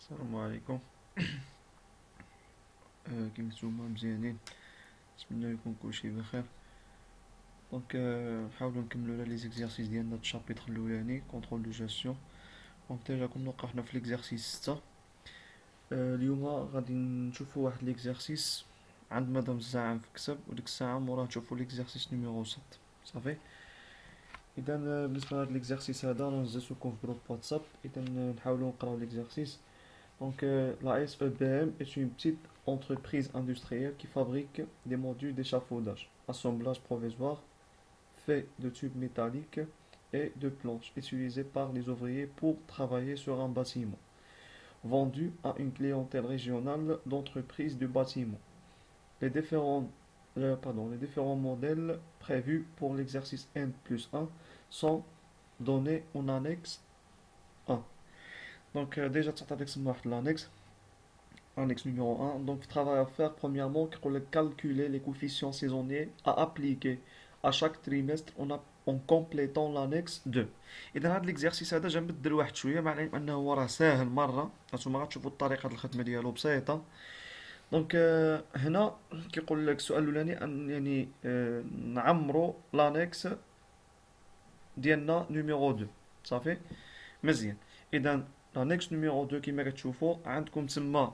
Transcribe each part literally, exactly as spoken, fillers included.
السلام عليكم. آه كيما نتوما مزيانين، نتمنى يكون كلشي بخير. دونك آه نحاولو نكملو على لي زيكزارسيس ديالنا د الشابيتر الاولاني كونترول دو جيستيون. دونك ديجا كنا وقفنا في ليكزارسيس ستة. آه اليوم غادي نشوفو واحد ليكزارسيس عند مدام الزعم في كتاب، وديك الساعة موراه نشوفو ليكزارسيس نيميرو سبعة. صافي. اذا آه، بالنسبه لهاد ليكزارسيس هذا راه نزلتوكم في جروب واتساب. اذا آه، نحاولو نقراو ليكزارسيس. Donc, euh, la S E B M est une petite entreprise industrielle qui fabrique des modules d'échafaudage, assemblage provisoire, fait de tubes métalliques et de planches utilisés par les ouvriers pour travailler sur un bâtiment, vendu à une clientèle régionale d'entreprises de bâtiment. Les différents, euh, pardon, les différents modèles prévus pour l'exercice N plus un sont donnés en annexe un. Donc, euh, déjà, tu as l'annexe. Annexe numéro un. Donc, travail à faire, premièrement, pour calculer les coefficients saisonniers à appliquer à chaque trimestre en, a- en complétant l'annexe deux. إذا هذا الإكزرسيس هذا جا نبدل واحد شوية، مع العلم أنه هو راه ساهل مرة. هانتوما غتشوفوا طريقة الخدمة ديالو بسيطة. دونك آه، هنا كيقول لك السؤال الأولاني أن يعني آه، نعمرو لانكس ديالنا نيميرو دو. صافي مزيان. إذا لانكس نيميرو دو كيما كتشوفوا عندكم تما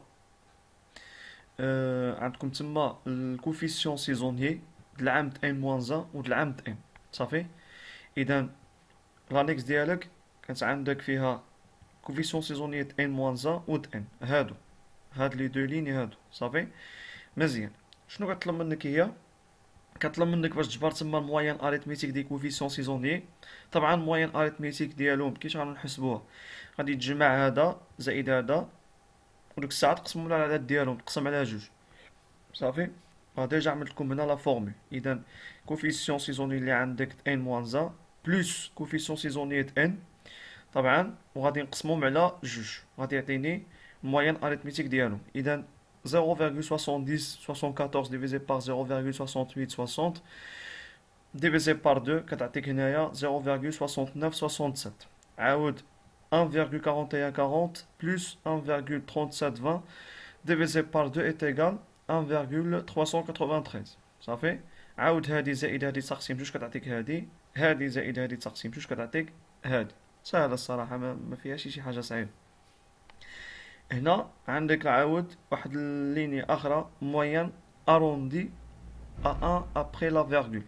آه عندكم تما الكوفيسيون سيزونيي د العام د ان موان واحد و د العام د ان. صافي. اذا لانيكس ديالك كانت عندك فيها كوفيسيون سيزونيي د ان موان واحد و د ان، هادو هاد لي دو ليني هادو. صافي مزيان. شنو كطلب منك هي؟ كطلب منك باش تجبر تما الموين اريتميتيك دي كوفيسيون سيزونيي. طبعا الموين اريتميتيك ديالهم كيفاش غنحسبوه؟ غادي تجمع هذا زائد هذا، وديك الساعة تقسمو على العدد ديالهم، تقسم على جوج. صافي. راه ديجا عملت لكم هنا لا فورمول. اذا كوفيسيون سيزوني اللي عندك ان موان واحد بلس كوفيسيون سيزوني ان، طبعا وغادي نقسمهم على جوج، غادي يعطيني الموين اريتميتيك ديالهم. اذا صفر فاصلة سبعة عشر سبعة وأربعين ديفيزي بار صفر فاصلة ثمانية وستين ستين ديفيزي بار اثنين كتعطيك هنايا صفر فاصلة تسعة وتسعين سبعة وستين. عاود واحد فاصلة واحد أربعة أربعين plus واحد فاصلة ثلاثة سبعة عشرين divisé par deux est égal واحد فاصلة ثلاثمية وثمانية وثلاثين. صافي. عاود هادي زائد هادي تقسيم جوج كتعطيك هادي، هادي زائد هادي تقسيم جوج كتعطيك هادي. سهلة الصراحة، ما, ما فيهاش شي حاجة صعيبة. هنا عندك عاود واحد الليني أخرى موين أروندي à un après la virgule.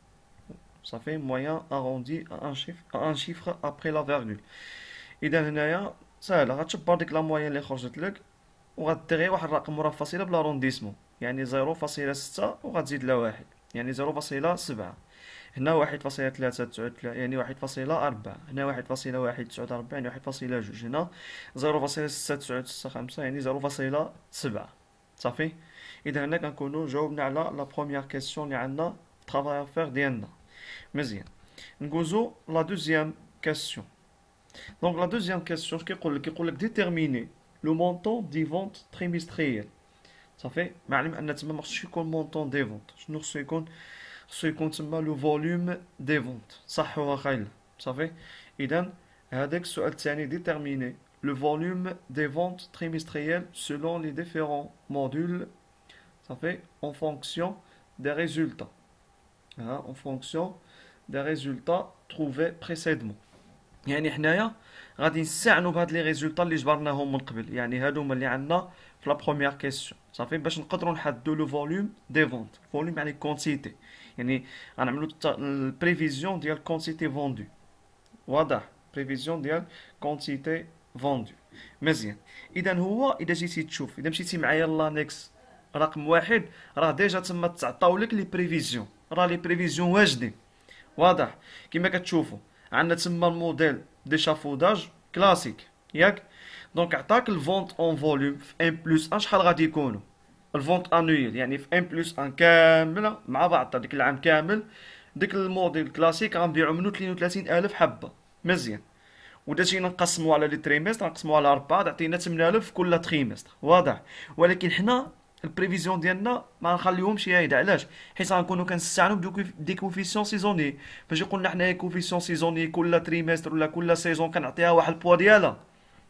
صافي موين أروندي à un chiffre à un chiffre après la virgule. اذا هنايا ساهله، غتشبر ديك لا موين اللي خرجت لك وغدير غير واحد الرقم ورا فاصله بلا رونديسمون، يعني صفر فاصلة ستة وغتزيد لها واحد، يعني صفر فاصلة سبعة. هنا واحد فاصلة ثلاثة تسعود يعني واحد فاصلة أربعة، هنا واحد فاصلة واحد تسعود أربعين يعني واحد فاصلة جوج، هنا صفر فاصلة ستة تسعود ستة خمسة يعني صفر فاصلة سبعة. صافي. اذا هنا كنكونو جاوبنا على لا بروميير كيسيون اللي عندنا ترافاي افير ديالنا. مزيان. ندوزو لا دوزيام كيسيون. Donc la deuxième question, ce qu'il dit, déterminer le montant des ventes trimestrielles. Ça fait, معلم أن تما ما خصوش يكون montant des ventes. شنو خصو يكون؟ خصو يكون تما le volume des ventes. صح واخا لا. صافي. إذا هذاك السؤال الثاني déterminer le volume des ventes trimestrielles selon les différents modules. Ça fait en fonction des résultats. Hein, en fonction des résultats trouvés précédemment. يعني حنايا غادي نستعنوا بهاد لي ريزولطا اللي جبرناهم من قبل، يعني هادو هما اللي عندنا في لا بروميير كيسيون. صافي. باش نقدروا نحددوا لو فوليوم دي فونت. فوليوم يعني كونتيتي، يعني غنعملوا البريفيزيون ديال كونتيتي فوندو. واضح؟ بريفيزيون ديال كونتيتي فوندو. مزيان. اذا هو اذا جيتي تشوف، اذا مشيتي معايا لانكس رقم واحد، راه ديجا تما تعطاو لك لي بريفيزيون، راه لي بريفيزيون واجدين. واضح؟ كما كتشوفوا عندنا تما الموديل ديشافوداج كلاسيك، ياك؟ دونك عطاك الفونت اون فوليوم في ان بلس ان شحال غادي يكونوا؟ الفونت انويل يعني في ان بلس ان كامله مع بعض ديك العام كامل. ديك الموديل كلاسيك غنبيعو منو اثنين وثلاثين ألف حبه. مزيان. ودا جينا نقسمو على لي تريمستر، نقسمو على أربعة، تعطينا ثمانية آلاف كل تريمستر. واضح؟ ولكن حنا البريفيزيون ديالنا ما نخليوهمش هايده. علاش؟ حيت غنكونوا كنستعنوا بدو دي كوفيسيون سيزوني. فاش يقولنا حنايا كوفيسيون سيزوني كل تريمستر ولا كل سيزون كنعطيها واحد البوا ديالها.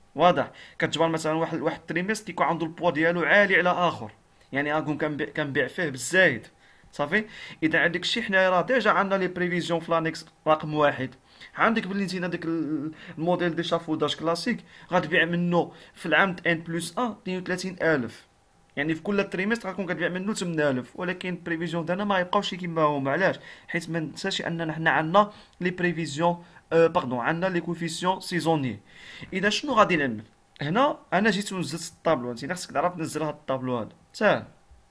واضح. كتجبر مثلا واحد واحد التريمستر كيكون عنده البوا ديالو عالي على اخر، يعني غنكون كنبيع كنبيع فيه بالزايد. صافي. اذا عندك شي حنايا راه ديجا عندنا لي بريفيزيون في لانكس رقم واحد. عندك بلي انت هذاك الموديل دي شافوداج كلاسيك غتبيع منه في العام ان بلس واحد اثنين وثلاثين ألف، يعني في كل تريمستر غتكون كتبيع منه ثمانية آلاف، ولكن البريفيزيون ديالنا ما يبقاوش كيما هما. علاش؟ حيت ما ننساش اننا حنا عندنا لي بريفيزيون أه باردون عندنا لي كوفيسيون سيزونيي. اذا شنو غادي نعمل هنا؟ انا جيت ونزلت الطابلو، انت خاصك تعرف تنزل هذا الطابلو هذا ساهل.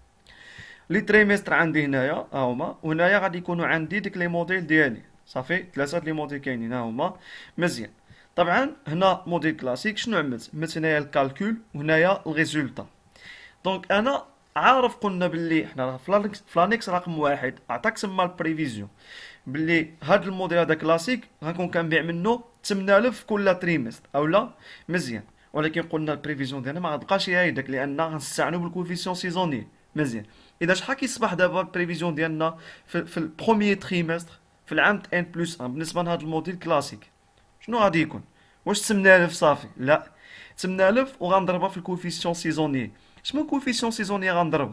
لي تريمستر عندي هنايا ها هما، وهنايا غادي يكونوا عندي ديك لي موديل ديالي. صافي، ثلاثه لي موديل كاينين ها هما. مزيان. طبعا هنا موديل كلاسيك شنو عملت؟ عملت هنايا الكالكول وهنايا الريزولتا. دونك انا عارف قلنا باللي حنا فلانكس فلانكس رقم واحد عطاك تما البريفيزيون باللي هاد الموديل هذا كلاسيك غنكون كنبيع منه ثمانية آلاف كل تريمستر او لا. مزيان. ولكن قلنا البريفيزيون ديالنا ما غتبقاش هي هيداك لان غنستعنوا بالكوفيسيون سيزوني. مزيان. اذا شحال كيصبح دابا البريفيزيون ديالنا في, في البروميي تريمستر في العام ان بلس واحد بالنسبه لهذا الموديل كلاسيك شنو غادي يكون؟ واش ثمانية آلاف صافي؟ لا، ثمانية آلاف وغنضربها في الكوفيسيون سيزوني. شنو كوفيسيون سيزوني غنضربها؟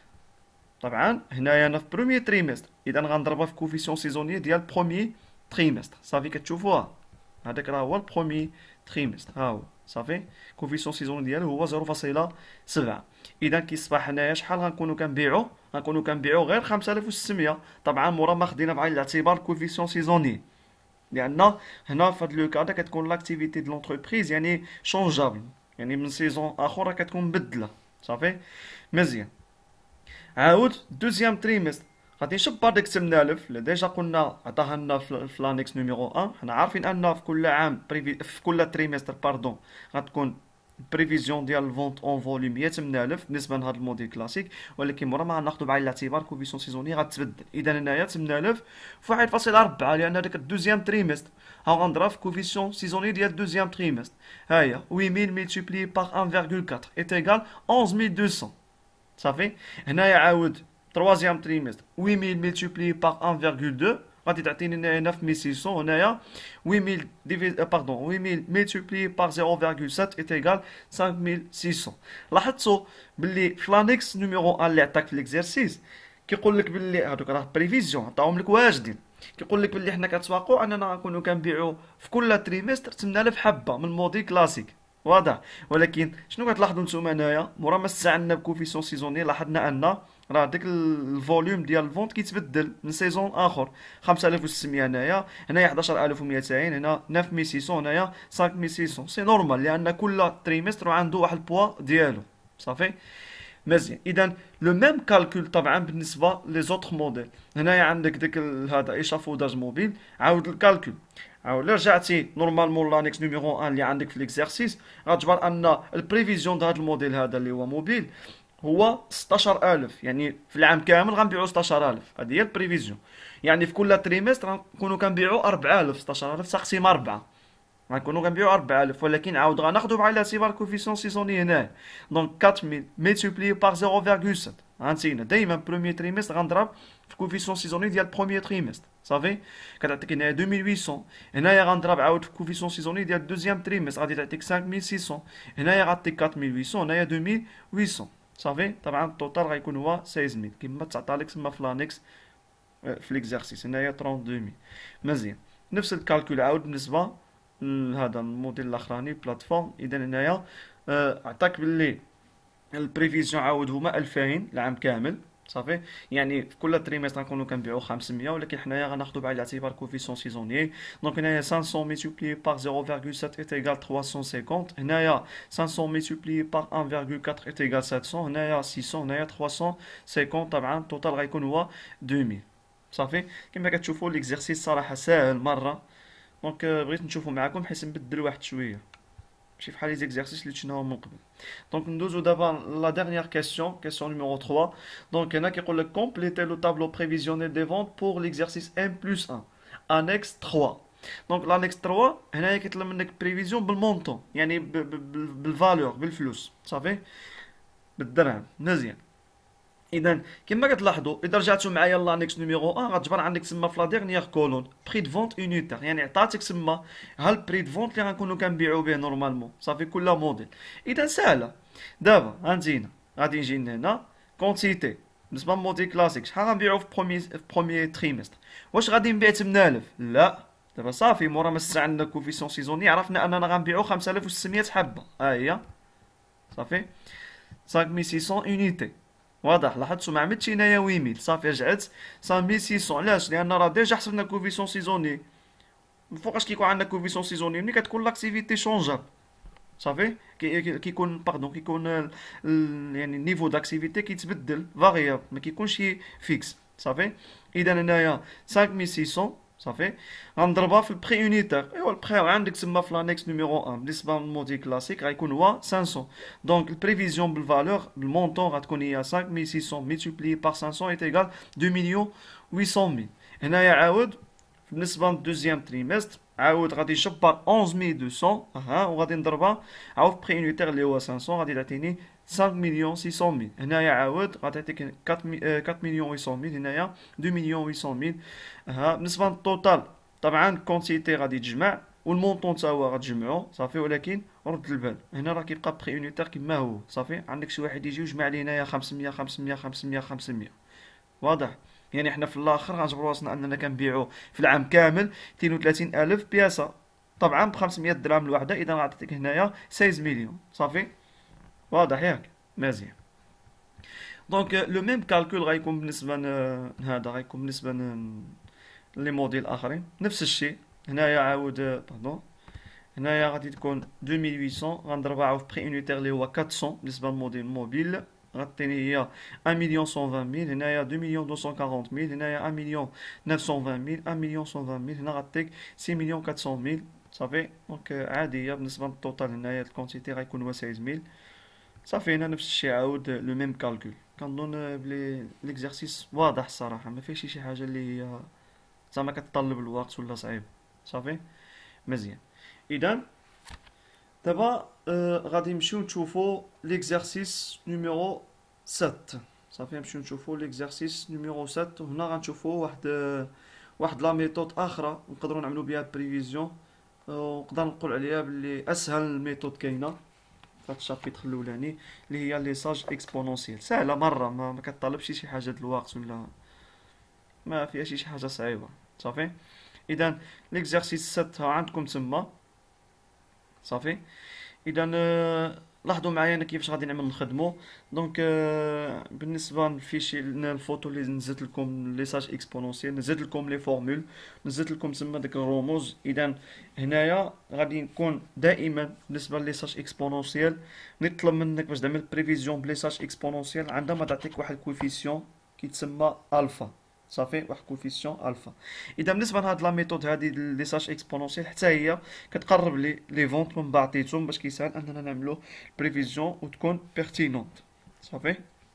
طبعا هنايا انا في بروميي تريمستر، اذا غنضربها في كوفيسيون سيزوني ديال بروميي تريمستر. صافي كتشوفوها، هذاك راه هو البروميي تريمستر ها هو. صافي. كوفيسيون سيزوني ديالو هو صفر فاصلة سبعة. اذا كيصبح هنايا شحال غنكونوا كنبيعوا؟ غنكونوا كنبيعوا غير خمسة آلاف وستمية. طبعا مورا ما خدينا بعين الاعتبار الكوفيسيون سيزوني، لان هنا في هذا لو كا كتكون لاكتيفيتي دو لونتربريز يعني شونجابل، يعني من سيزون اخر راه كتكون مبدله. صافي. مزيان. عاود دوزيام تريمستر غادي نشبر ديك ثمانية آلاف اللي ديجا قلنا عطاها لنا في لانكس نيميرو واحد. حنا عارفين ان في كل عام بريفي... في كل تريمستر باردون غتكون بريفيزيون ديال الفونت اون فوليوم هي ثمانية آلاف بالنسبه لهذا الموديل كلاسيك، ولكن مورا ما غناخذوا بعين الاعتبار كوفيسيون سيزوني غتبدل. اذا هنايا ثمانية آلاف في واحد فاصلة أربعة لان هذاك الدوزيام تريمستر ها غنضرب في كوفيسيون سيزوني ديال الدوزيام تريمستر. ها هي ثمانية ميل ملتيبلي باغ واحد فاصلة أربعة est égal أحد عشر مئتين. صافي. هنايا عاود troisième trimestre huit mille multiplié par un virgule deux غادي تعطيني هنايا neuf mille six cents. هنايا huit mille divisé pardon huit mille multiplié par zéro virgule sept est égal cinq mille six cents. لاحظتوا باللي فلانكس نيميرو واحد اللي عطاك في ليكزيرسيس كيقول لك باللي هادوك راه بريفيزيون عطاهم لك واجدين. كيقول لك باللي حنا كنتواقعوا اننا غنكونوا كنبيعوا في كل تريمستر ثمانية آلاف حبه من الموديل كلاسيك. واضح. ولكن شنو كتلاحظوا نتوما هنايا مورا ما استعنا بكوفيسيون سيزوني لاحظنا ان راه داك الفوليوم ديال الفونت كيتبدل من سيزون اخر. خمسة آلاف وستمية هنايا، هنايا حداش ألف ومئتين، هنا تسعة مية وستمية، هنايا خمسة مية وستمية. سي نورمال لان كل تريمستر عنده واحد البوا ديالو. صافي. مزيان. اذا لو ميم كالكول طبعا بالنسبه لي زوطخ موديل. هنايا عندك ديك هذا ايشافوداج موبيل، عاود الكالكول. عاود الا رجعتي نورمالمون لانكس نيميرو واحد اللي عندك في ليكزيرسيس غتجبر ان البريفيزيون د هذا الموديل هذا اللي هو موبيل هو ستاشر ألف، يعني في العام كامل غنبيعو ستاشر ألف. هذه هي البريفيزيون، يعني في كل تريمستر غنكونوا كنبيعو أربعة آلاف. ستاشر ألف تقسيم أربعة غنكونوا كنبيعو أربعة آلاف، ولكن عاود غناخدو بعين الاعتبار كوفيسيون سيزوني هنايا. دونك أربعة ميل ملتيبلي باغ صفر فاصلة سبعة. غنسينا دايما بروميير تريمستر غنضرب في كوفيسيون سيزوني ديال بروميير تريمستر. صافي. كتعطيك هنايا ألفين وثمانمية. هنايا غنضرب عاود في كوفيسيون سيزوني ديال دوزيام تريمستر غادي تعطيك خمسة مية وستمية. هنايا غاتعطيك أربعة مية وثمانمية. هنايا ألفين وثمانمية. صافي. طبعا التوتال غيكون هو ستة عشر ميل كما تعطى لك تما في لانكس في ليكزيرسيس. هنايا اثنين وثلاثين ميل. مزيان. نفس الكالكول عاود بالنسبه لهذا الموديل الاخراني بلاتفورم. اذا هنايا عطاك باللي البريفيزيون عاود هما ألفين العام كامل. صافي. يعني في كل تريمستر غنكونوا كنبيعوا خمسمية، ولكن حنايا غناخذوا بعين الاعتبار كوفيسيون سيزوني. دونك هنايا خمسمية ملتيبلي باغ صفر فاصلة سبعة est égal ثلاثمية وخمسين. هنايا خمسمية ملتيبلي باغ واحد فاصلة أربعة est égal سبعمية. هنايا ستمية. هنايا ثلاثمية وخمسين. طبعا التوتال غيكون هو ألفين ميل. صافي. كما كتشوفوا ليكزيرسيس صراحه ساهل مره. دونك بغيت نشوفو معكم بحيث نبدل واحد شويه ماشي فحال لي زيكزارسيس اللي شفناهم من قبل. دونك ندوزو دابا لا ديرنيير كيسيون كيسيون نيميرو ثلاثة. دونك هنا كيقول لك كومبليتي لو طابلو بريفيزيونيل دي فونت بور ليكزارسيس ان بلس واحد انكس ثلاثة. دونك لانكس ثلاثة هنايا كيطلب منك بريفيزيون بالمونطون، يعني بالفالور بالفلوس. صافي. بالدرهم. مزيان. اذا كما كتلاحظوا اذا رجعتوا معايا لانكس نيميرو واحد غتجبر عندك تما في لا ديرنيير كولون بري دو فونت يونيتير، يعني عطاتك تما ها البري دو فونت اللي غنكونوا كنبيعوا به نورمالمون صافي كل موديل. اذا سهله. دابا غنجينا غادي نجي هنا كونتيتي بالنسبه للموديل كلاسيك شحال غنبيعوا في بروميي في بروميي تريمستر. واش غادي نبيع ثمانية آلاف؟ لا، دابا صافي مورا ما استعنا كوفيسيون سيزوني عرفنا اننا غنبيعوا خمسة آلاف وستمية حبه، ها هي صافي خمسة آلاف وستمية يونيتي. واضح؟ لاحظتوا ما عملتش هنايا ويميل، صافي رجعت خمسة آلاف وستمية. علاش؟ لان راه ديجا حسبنا كوفيسيون سيزوني. فوقاش كيكون عندنا كوفيسيون سيزوني ملي كتكون لاكتيفيتي شونجابل صافي كي- كي- كيكون باردون كيكون ال- ال- يعني النيفو داكتيفيتي كيتبدل فاريابل ما كيكونش فيكس صافي. اذا هنايا خمسة آلاف وستمية صافي غنضربها في البري يونيتير. ايوا البري عندك تما في لانكس نيميرو واحد بالنسبه للموديل كلاسيك غيكون هو خمسمية. دونك البريفيزيون بالفالور بالمونطون غتكون هي خمسة آلاف وستمية ملتيبلي بار خمسمية est égal deux millions huit cent mille. هنايا عاود بالنسبه للدوزيام تريمستر عاود غادي نشبر أحد عشر مئتين اها وغادي نضربها عاود في بري يونيتير اللي هو خمسمية غادي تعطيني خمسة مليون ستمية ميل. هنايا عاود غتعطيك أربعة مليون ثمانمية ميل، هنايا اثنين مليون ثمانمية ميل. اها بالنسبه للتوتال طبعا كونتيتي غادي تجمع والمونطون تا هو غتجمعو صافي، ولكن رد البال هنا راه كيبقى بري يونيتير كما هو صافي. عندك شي واحد يجي ويجمع لي هنايا خمسمية خمسمية خمسمية خمسمية. واضح؟ يعني حنا في الاخر غنجبروا راسنا اننا كنبيعوا في العام كامل اثنين وثلاثين ألف بياسه طبعا ب خمسمية درهم الوحده، اذا غتعطيك هنايا ستة مليون صافي. واضح ياك؟ مزيان. دونك لو ميم كالكول غيكون بالنسبه لهذا غيكون بالنسبه لي موديل اخرين نفس الشيء. هنايا عاود باردون هنايا غادي تكون ألفين وثمانمية غنضربها في بري يونيتير اللي هو أربعمية بالنسبه للموديل موبيل غتعطيني هي واحد مليون مئة وعشرين ميل. هنايا اثنين مليون مئتين وأربعين ميل. هنايا واحد مليون تسعمية ميل. واحد مليون مئة وعشرين ميل. هنا غتعطيك ستة مليون أربعمية ميل صافي. دونك عاديه بالنسبه للتوتال هنايا الكونتيتي غيكون هو ستة ميل صافي. هنا نفس الشيء عاود لو ميم كالكول. كنظن بلي ليكزارسيس واضح الصراحه ما فيهش شي حاجه اللي هي زعما كتطلب الوقت ولا صعيب صافي. مزيان. اذا دابا آه غادي نمشيو نشوفو ليكزارسيس نيميرو سبعة صافي. نمشيو نشوفو ليكزارسيس نيميرو سبعة وهنا غنشوفو واحد آه واحد لا ميثود اخرى نقدروا نعملو بها بريفيزيون ونقدر نقول عليها بلي اسهل ميثود كاينه في هاد الشابيتر الاولاني اللي هي ليساج اكسبونونسيال. سهله مره ما, ما كتطلبش شي حاجه د الوقت ولا ما فيها شي حاجه صعيبه صافي. اذا ليكزارسيس سبعة عندكم تما صافي. اذا آه، لاحظوا معايا انا كيفاش غادي نعمل نخدمو. دونك آه، بالنسبه للفيشي الفوتو اللي نزلت لكم ليساج اكسبونونسيال نزلت لكم لي فورمول نزلت لكم تما داك الرموز. اذا هنايا غادي نكون دائما بالنسبه لليساج اكسبونونسيال نطلب منك باش تعمل بريفيزيون بليساج اكسبونونسيال عندما تعطيك واحد الكويفيسيون كيتسمى الفا صافي. واحد كوفيسيون الفا. اذا بالنسبه لهاد لا ميثود هادي ليساج اكسبونونسيال حتى هي كتقرب لي لي فونت من بعضيتهم باش كيسهل اننا نعملو بريفيزيون وتكون بيرتينونت صافي.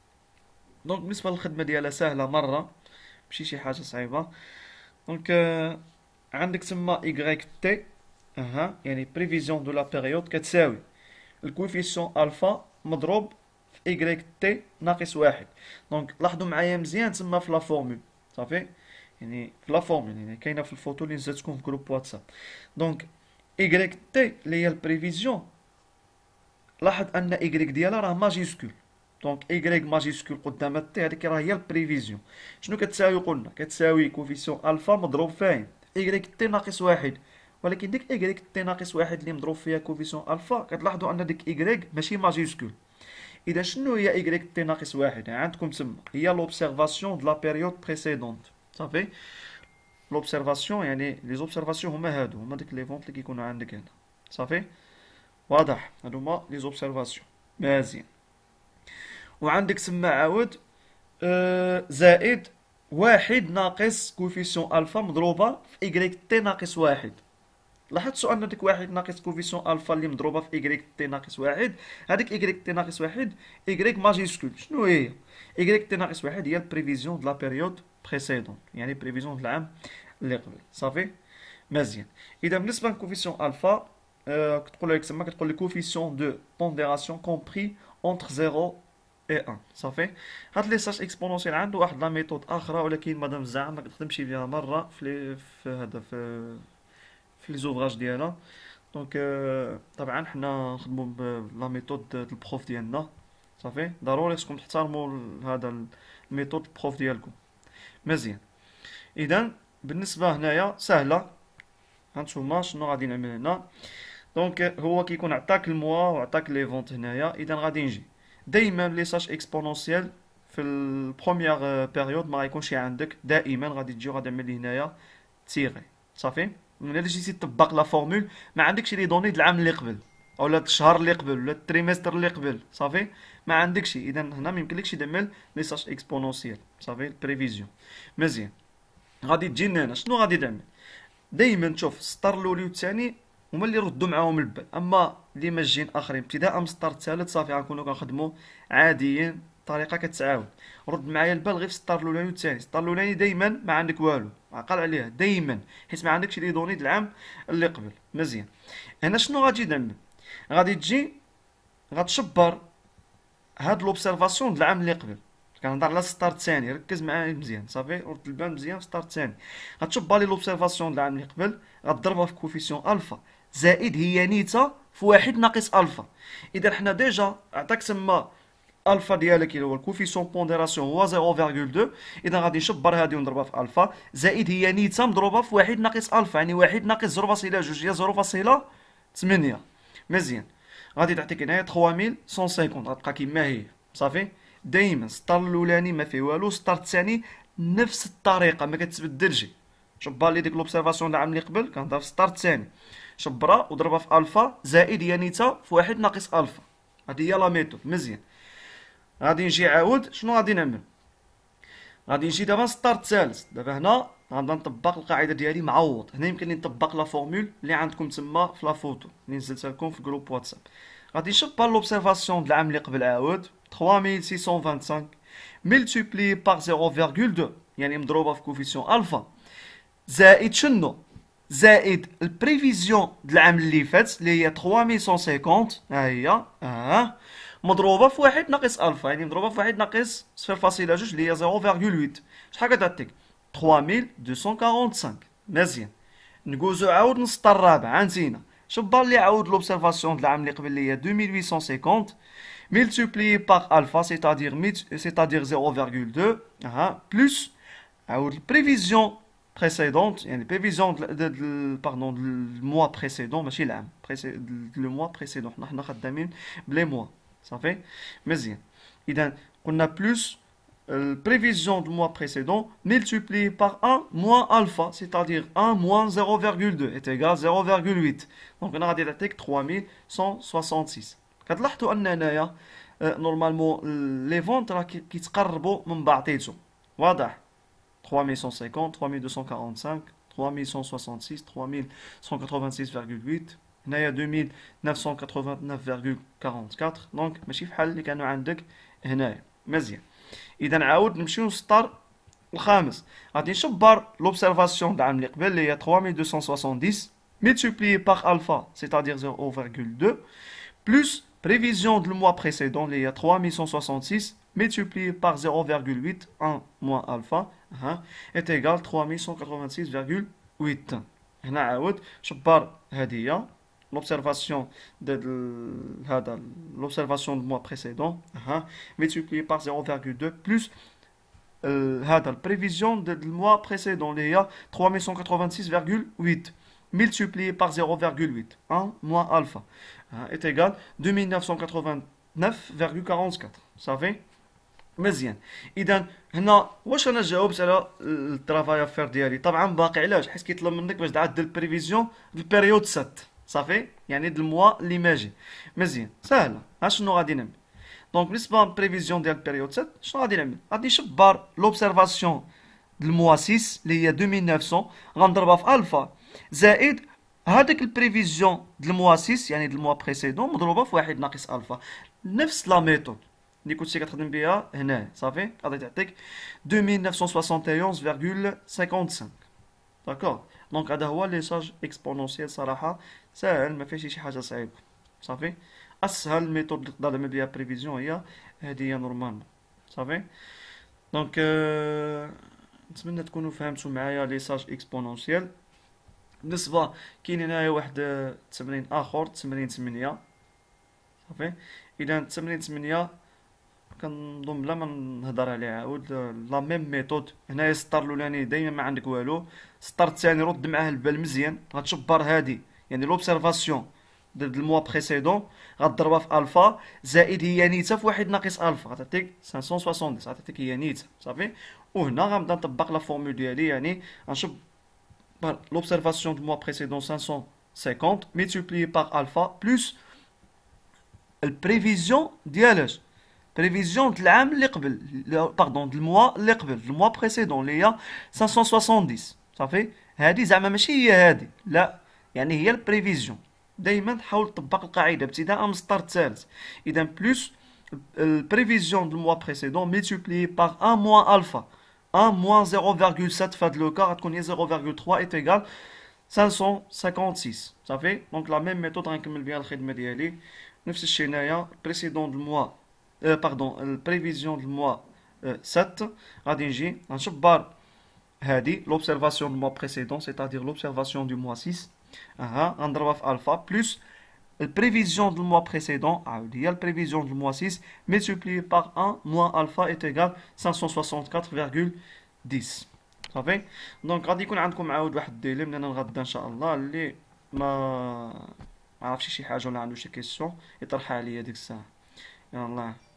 دونك بالنسبه للخدمه ديالها سهله مره ماشي شي حاجه صعيبه. دونك آه، عندك تما ايغريك تي اها يعني بريفيزيون دو لا بيريود كتساوي الكوفيسيون الفا مضروب في ايغريك تي ناقص واحد. دونك لاحظوا معايا مزيان تما في لا فورمول صافي. يعني في لا فورمول يعني كاينه في الفوتو اللي نزلتكم في جروب واتساب. دونك ايغريك تي اللي هي البريفيزيون لاحظ ان ايغريك ديالها راه ماجيسكول. دونك ايغريك ماجيسكول قدام التي هذيك راه هي البريفيزيون. شنو كتساوي؟ قلنا كتساوي كوفيسيون الفا مضروب فين ايغريك تي ناقص واحد. ولكن ديك ايغريك تي ناقص واحد اللي مضروب فيها كوفيسيون الفا كتلاحظوا ان ديك ايغريك ماشي ماجيسكول. اذا شنو هي ايغريك تي ناقص واحد؟ عندكم تما هي لوبسيرفاسيون دو لا بيريود بريسيدونت صافي. لوبسيرفاسيون يعني لي زوبسيرفاسيون هما هادو هما ديك لي فونت اللي كيكونوا عندك هنا صافي. واضح؟ هادو هما لي زوبسيرفاسيون. مزيان. وعندك تما عاود آه زائد واحد ناقص كوفيسيون الفا مضروبه في ايغريك تي ناقص واحد. لاحظتوا ان ديك واحد ناقص كوفيسيون الفا اللي مضروبه في ايغريك تي ناقص واحد هذيك ايغريك تي ناقص واحد ايغريك ماجيسكول. شنو هي ايغريك تي ناقص واحد؟ هي البريفيزيون دو لا بيريود بريسيدون يعني بريفيزيون ديال العام اللي قبل صافي. مزيان. اذا بالنسبه لكوفيسيون الفا آه كتقول لك تما كتقول لك كوفيسيون دو بونديراسيون كومبري اونتر صفر اي واحد صافي. هاد ليساج اكسبونونسيال عنده واحد لا ميثود اخرى، ولكن مادام الزعم ما تخدمش بها مره في لي في هذا في في لي زوفراج ديالها. دونك آه، طبعا حنا نخدمو بلا ميثود د البروف ديالنا. صافي ضروري خصكم تحترموا ال- هذا الميثود البروف ديالكم. مزيان. اذا بالنسبه هنايا سهله. هانتوما شنو غادي نعمل هنا؟ دونك هو كيكون عطاك الموا وعطاك لي فونت هنايا. اذا غادي نجي دائما ليساج اكسبونونسيال في البروميير بيريود ما غيكونش عندك، دائما غادي تجي وغادي نعمل لي هنايا تيغي. صافي ملي جيتي تطبق لا فورمول ما عندكش لي دوني د العام اللي قبل اولا الشهر اللي قبل ولا التريمستر اللي قبل. صافي ما عندكش، اذا هنا ما يمكنلكش تعمل ليساج اكسبونونسيال. صافي البريفيزيون. مزيان. غادي تجي هنا شنو غادي تعمل؟ دائما تشوف السطر الاولي والثاني هما اللي ردوا معاهم البال، اما اللي ماجين اخرين ابتداء من السطر الثالث صافي غنكونوا كنخدموا عاديين طريقه كتعاود. رد معايا البال غير في السطر الاولاني والثاني. السطر الاولاني دائما ما عندك والو، عقل عليها دائما، حيت ما عندكش لي دوني د العام اللي قبل. مزيان. هنا شنو غادي تعمل؟ غادي تجي غتشبر هاد لوبسيرفاسيون د العام اللي قبل. كنهضر على السطر الثاني، ركز معايا مزيان. صافي رد البال مزيان في السطر الثاني. غتشبر لي لوبسيرفاسيون د العام اللي قبل، غتضربها في كوفيسيون الفا زائد هي نيتا في واحد ناقص الفا. اذا حنا ديجا عطاك تما الفا ديالك اللي هو الكوفيسيون بونديراسيون هو صفر فاصلة اثنين، اذا غادي نشبر هذه ونضربها في الفا زائد هي نيتا مضروبه في واحد ناقص الفا، يعني واحد ناقص صفر فاصلة جوج هي صفر فاصلة ثمانية. مزيان. غادي تعطيك هنايا ثلاثة آلاف ومائة وخمسين غتبقى كيما هي. صافي دائما السطر الاولاني ما فيه والو، السطر الثاني نفس الطريقه ما كتبدلش. شبر لي ديك لوبسيرفاسيون العام اللي قبل كنهضر في السطر الثاني، شبرها وضربها في الفا زائد هي نيتا في واحد ناقص الفا. هذه هي لا ميثود. مزيان. غادي نجي عاود شنو غادي نعمل؟ غادي نجي دابا السطر الثالث. دابا هنا غنبدا نطبق القاعده ديالي معوض. هنا يمكن لي نطبق لا فورمول اللي عندكم تما في لا فوتو اللي نزلتها لكم في جروب واتساب. غادي نشبر لوبسيرفاسيون د العام اللي قبل عاود ثلاثة آلاف وستمائة وخمسة وعشرين ملتيبلي بار صفر فاصلة اثنين يعني مضروبه في كوفيسيون الفا زائد شنو؟ زائد البريفيزيون د العام اللي فات اللي هي ثلاثة آلاف ومائة وخمسين. ها هي اه مضروبه في واحد ناقص الفا، يعني مضروبه في واحد ناقص صفر فاصلة جوج اللي هي صفر فاصلة ثمانية. شحال كتعطيك؟ ثلاثة آلاف ومائة وخمسة وأربعين. مزيان. ندوزو عاود للسطر الرابع. عندنا شبر لي عاود لوبسيرفاسيون د العام اللي قبل اللي هي ألفين وثمانمائة وخمسين multiplié par alpha c'est-à-dire c'est-à-dire zéro virgule deux aha plus عاود البريفيزيون précédente يعني البريفيزيون pardon le mois précédent ماشي العام le mois précédent حنا حنا خدامين بلي mois صافي. مزيان. اذا قلنا plus le prévision du mois précédent multiplié par un moins alpha, c'est-à-dire un moins zéro virgule deux est égal à zéro virgule huit. Donc on a dit trois mille cent soixante-six. كتلاحظوا ان هنايا نورمالمون لي فونت راه كيتقربوا من بعضياتهم. واضح؟ trois mille cent cinquante trois mille deux cent quarante-cinq trois mille cent soixante-six trois mille cent quatre-vingt-six virgule huit هنايا deux mille neuf cent quatre-vingt-neuf virgule quarante-quatre. دونك ماشي بحال اللي كانوا عندك هنايا. مزيان. اذا عاود نمشيو للسطر الخامس. غادي نشبر لوبسيرفاسيون د العام اللي قبل اللي هي trois mille deux cent soixante-dix multiplié par alpha c'est-à-dire zéro virgule deux plus prévision du mois précédent اللي هي trois mille cent soixante-six multiplié par zéro virgule huit un moins alpha hein, est égal trois mille cent quatre-vingt-six virgule huit. هنا عاود شبر هذه هي l'observation de هذا l'observation du mois précédent hein, multiplié par zéro virgule deux plus هذا البريفيزيون de le mois précédent اللي هي trois mille cent quatre-vingt-six virgule huit multiplié par zéro virgule huit un moins alpha hein, est égal deux mille neuf cent quatre-vingt-neuf virgule quarante-quatre. صافي. مزيان. اذا هنا واش انا جاوبت على الترافاي افير ديالي؟ طبعا باقي. علاش؟ حيت كيطلب منك باش تعدل البريفيزيون البيريود سبعة صافي يعني د الموا اللي ماجي. مزيان سهله. ها شنو غادي نعمل؟ دونك بالنسبه للبريفيزيون ديال البيريود سبعة شنو غادي نعمل؟ غادي نشبر لوبسيرفاسيون د الموا ستة اللي هي deux mille neuf cents غنضربها في الفا زائد هذيك البريفيزيون د الموا ستة يعني د الموا بريسيدون مضروبه في واحد ناقص الفا. نفس لا ميثود اللي كنتي كتخدم بها هنا صافي. غادي تعطيك deux mille neuf cent soixante et onze virgule cinquante-cinq. داكوغ. دونك هذا هو ليساج اكسبونونسيال. صراحه ساهل ما فيهش شي حاجه صعيبه صافي. اسهل ميثود اللي تقدر تعمل بها بريفيزيون هي هذه هي نورمالمون. صافي. دونك euh, نتمنى تكونوا فهمتوا معايا لي ساج اكسبونونسيال. بالنسبه كاين هنايا واحد التمرين اخر، تمرين ثمانية. صافي. اذا تمرين ثمانية كنظن بلا ما نهضر عليه عاود لا ميم ميثود. هنايا السطر الاولاني دايما ما عندك والو، السطر الثاني رد معاه البال مزيان، غتشبر هادي يعني لوبسيرفاسيون دو الموا بريسيدون غضربها في الفا زائد هي نيتا في واحد ناقص الفا غتعطيك خمسمية وسبعين، غتعطيك هي نيتا. صافي. وهنا غنبدا نطبق لا فورمول ديالي، يعني غنشوف l'observation du mois précédent cinq cent cinquante multiplié par alpha plus البريفيزيون ديالاش بريفيزيون د العام اللي قبل، باردون د الموا اللي قبل، الموا بريسيدون اللي هي خمسمية وسبعين. صافي. هادي زعما ماشي هي هادي، لا، يعني هي البريفيزيون. دائما تحاول تطبق القاعده ابتداء من السطر الثالث. اذا بلوس البريفيزيون د الموا بريسيدون ملتيبليي باغ واحد موان الفا، واحد موان صفر فاصلة سبعة في هاد لوكا غتكون هي صفر فاصلة ثلاثة ايت ايغال خمسمية وخمسة وخمسين. صافي. دونك لا ميم ميثود غنكمل بها الخدمه ديالي. نفس الشيء هنايا بريسيدون د الموا Euh, pardon, la prévision du mois euh, sept, غادي نجي غنشبر هادي l'observation du mois précédent, c'est-à-dire l'observation du mois six. اها غنضربها في الفا بلس البريفيزيون du mois précédent عاود هي البريفيزيون du mois six multiplié par un moins alpha est égal خمسمية وستة وستين فاصلة عشرة. صافي. دونك غادي يكون عندكم عاود واحد الديلي من هنا لغدا ان شاء الله، اللي ما عرفش شي حاجه ولا عنده شي كيسيون يطرحها عليا ديك الساعه. يلا.